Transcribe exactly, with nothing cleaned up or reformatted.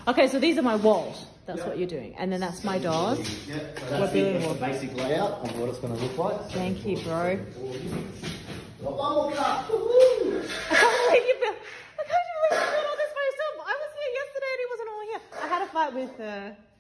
Okay, so these are my walls. That's yep. what you're doing. And then that's my dog. Yep, so We're that's building the, more. the basic layout of what it's going to look like. Thank you, bro. Got one more car. I can't believe you built, I can't believe you built all this by yourself. I was here yesterday and he wasn't all here. I had a fight with uh,